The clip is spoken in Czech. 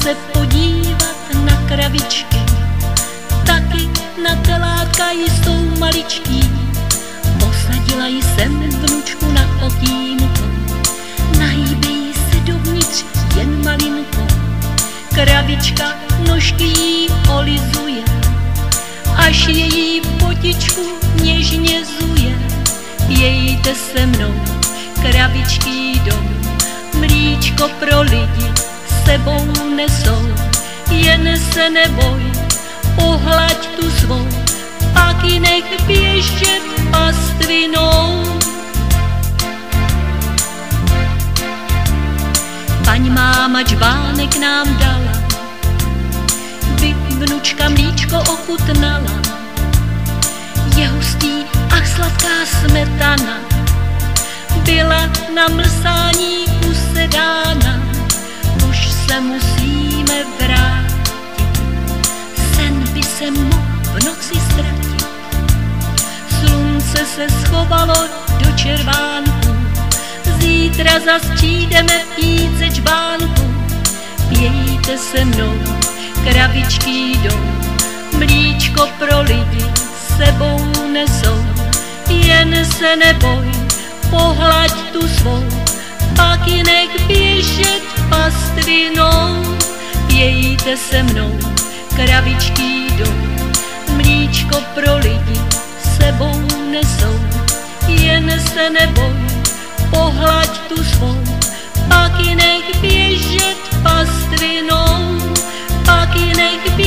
se podívat na kravičky, taky na telátka jsou maličký. Posadila jsem vnučku na okýnko, nahýbej se dovnitř jen malinko. Kravička nožky jí olizuje, až její potičku něžně zuje. Jejte se mnou, kravičký dom, mlíčko pro lidi sebou nesou. Jen se neboj, pohlaď tu svou, pak ji nech běžet pastvinou. Paň máma džbánek nám dala, by vnučka mlíčko ochutnala. Je hustý a sladká smetana, byla na mlsání usedána. Už se musíme vrátit, sen by se mohl v noci ztratit. Slunce se schovalo do červánku, zítra zas přijdeme pít ze džbánku. Pějte se mnou, kravičký dom, mlíčko pro lidi sebou nesou. Jen se neboj, pohlaď tu svou, pak ji nech běžet pastvinou. Pějte se mnou, kravičký dom, mlíčko pro lidi sebou nesou. Jen se neboj, pohlaď tu svou, pak ji nech běžet pastvinou. Pak ji nech běžet